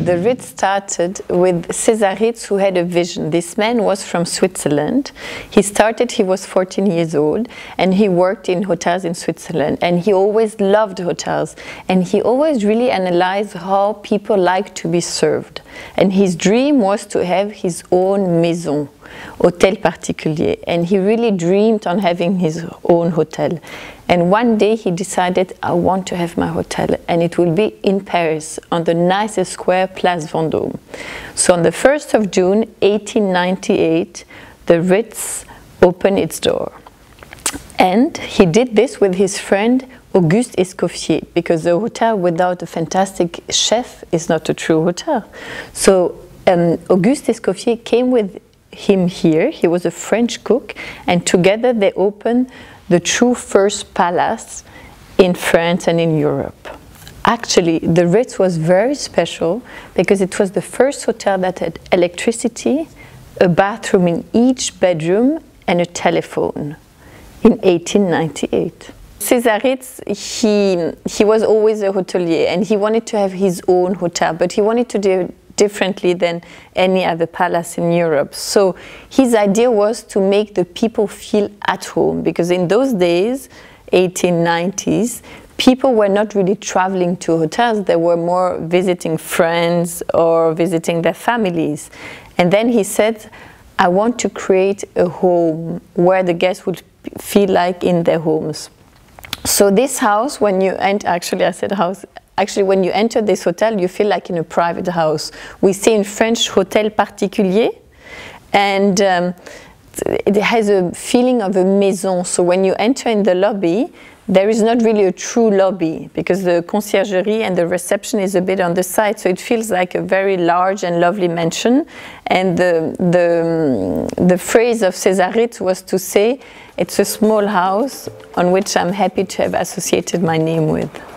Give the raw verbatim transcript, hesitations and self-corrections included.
the Ritz started with César Ritz, who had a vision. This man was from Switzerland. He started, he was fourteen years old, and he worked in hotels in Switzerland. And he always loved hotels. And he always really analyzed how people like to be served. And his dream was to have his own maison, hôtel particulier. And he really dreamed on having his own hotel. And one day he decided, I want to have my hotel, and it will be in Paris, on the nicest square, Place Vendôme. So on the first of June, eighteen ninety-eight, the Ritz opened its door. And he did this with his friend, Auguste Escoffier, because a hotel without a fantastic chef is not a true hotel. So um, Auguste Escoffier came with him here. He was a French cook, and together they opened the true first palace in France and in Europe. Actually, the Ritz was very special because it was the first hotel that had electricity, a bathroom in each bedroom, and a telephone in eighteen ninety-eight. César Ritz, he, he was always a hotelier, and he wanted to have his own hotel, but he wanted to do differently than any other palace in Europe. So his idea was to make the people feel at home, because in those days, eighteen nineties, people were not really traveling to hotels, they were more visiting friends or visiting their families. And then he said, I want to create a home where the guests would feel like in their homes. So this house, when you enter, actually I said house, Actually, when you enter this hotel, you feel like in a private house. We say in French, hôtel particulier, and um, it has a feeling of a maison. So when you enter in the lobby, there is not really a true lobby, because the conciergerie and the reception is a bit on the side, so it feels like a very large and lovely mansion. And the, the, the phrase of César Ritz was to say, it's a small house on which I'm happy to have associated my name with.